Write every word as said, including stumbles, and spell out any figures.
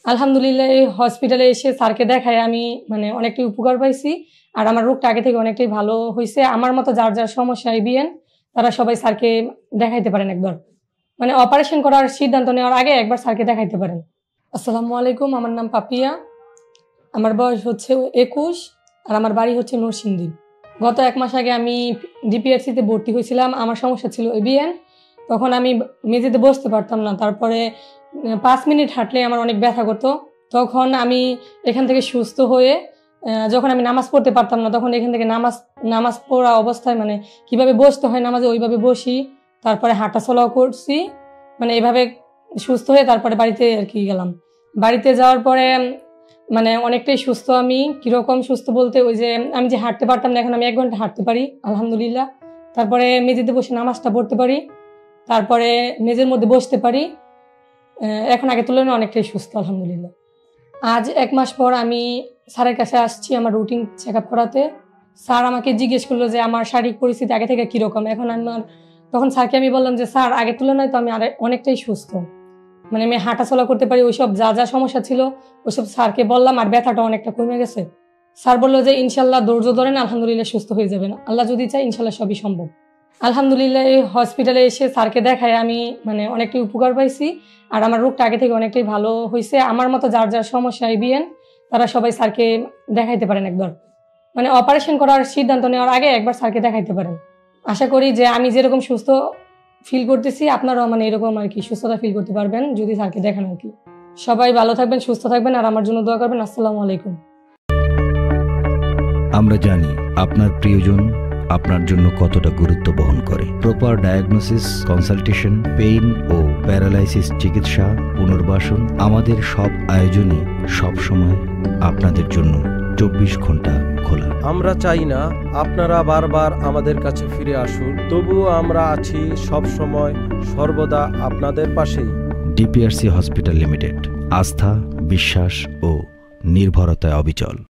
আলহামদুলিল্লাহ এই হসপিটালে এসে স্যারকে দেখায় আমি মানে অনেকটাই উপকার পাইছি। আর আমার রোগটা আগে থেকে অনেকটাই ভালো হইছে। আমার মতো যার, যার সমস্যা এবিএন তারা সবাই স্যারকে দেখাইতে পারেন একবার। মানে অপারেশন করার সিদ্ধান্ত নেওয়ার আগে একবার স্যারকে দেখাইতে পারেন। আসসালামু আলাইকুম, আমার নাম পাপিয়া। আমার বয়স হচ্ছে একুশ আর আমার বাড়ি হচ্ছে নরসিংদী। গত এক মাস আগে আমি ডিপিআরসিতে ভর্তি হয়েছিলাম। আমার সমস্যা ছিল এবিএন। তখন আমি মেঝেতে বসতে পারতাম না। তারপরে পাঁচ মিনিট হাঁটলে আমার অনেক ব্যথা করতো। তখন আমি এখান থেকে সুস্থ হয়ে যখন আমি নামাজ পড়তে পারতাম না, তখন এখান থেকে নামাজ নামাজ পড়া অবস্থায় মানে কিভাবে বসতে হয় নামাজে ওইভাবে বসি। তারপরে হাঁটা চলাও করছি, মানে এভাবে সুস্থ হয়ে তারপরে বাড়িতে আর কি গেলাম। বাড়িতে যাওয়ার পরে মানে অনেকটাই সুস্থ। আমি কীরকম সুস্থ বলতে, ওই যে আমি যে হাঁটতে পারতাম না, এখন আমি এক ঘন্টা হাঁটতে পারি আলহামদুলিল্লাহ। তারপরে মেঝেতে বসে নামাজটা পড়তে পারি, তারপরে মেঝের মধ্যে বসতে পারি। এখন আগে তুলনায় অনেকটাই সুস্থ আলহামদুলিল্লাহ। আজ এক মাস পর আমি স্যারের কাছে আসছি আমার রুটিন চেক আপ করাতে। স্যার আমাকে জিজ্ঞেস করলো যে আমার শারীরিক পরিস্থিতি আগে থেকে কীরকম। এখন আমার তখন স্যারকে আমি বললাম যে স্যার আগের তুলনায় তো আমি আরে অনেকটাই সুস্থ, মানে আমি হাঁটা চলা করতে পারি। ওইসব যা যা সমস্যা ছিল ওইসব স্যারকে বললাম, আর ব্যথাটা অনেকটা কমে গেছে। স্যার বললো যে ইনশাল্লাহ ধৈর্য ধরেন, আলহামদুলিল্লাহ সুস্থ হয়ে যাবেন, আল্লাহ যদি চাই ইনশাল্লাহ সবই সম্ভব। আলহামদুলিল্লাহ এই হসপিটালে এসে স্যারকে দেখায় আমি মানে অনেকটাই উপকার পাইছি। আর আমার রোগটা আগে থেকে অনেকটাই ভালো হয়েছে। আমার মতো যার, যার সমস্যা এবিএন তারা সবাই স্যারকে দেখাইতে পারেন একবার। মানে অপারেশন করার সিদ্ধান্ত নেওয়ার আগে একবার স্যারকে দেখাইতে পারেন। আশা করি যে আমি যেরকম সুস্থ ফিল করতেছি আপনারাও মানে এরকম আর কি সুস্থতা ফিল করতে পারবেন যদি স্যারকে দেখান আর কি। সবাই ভালো থাকবেন, সুস্থ থাকবেন, আর আমার জন্য দোয়া করবেন। আসসালামু আলাইকুম। আমরা জানি আপনার প্রিয়জন আপনার জন্য কতটা গুরুত্ব বহন করে। প্রপার ডায়াগনোসিস, কনসালটেশন, পেইন ও প্যারালাইসিস চিকিৎসা, পুনর্বাসন, আমাদের সব আয়োজনে সবসময় আপনাদের জন্য চব্বিশ ঘন্টা খোলা। আমরা চাই না আপনারা বারবার আমাদের কাছে ফিরে আসুন, তবুও আমরা আছি সব সময় সর্বদা আপনাদের পাশেই। ডিপিআরসি হসপিটাল লিমিটেড, আস্থা, বিশ্বাস ও নির্ভরতায় অবিচল।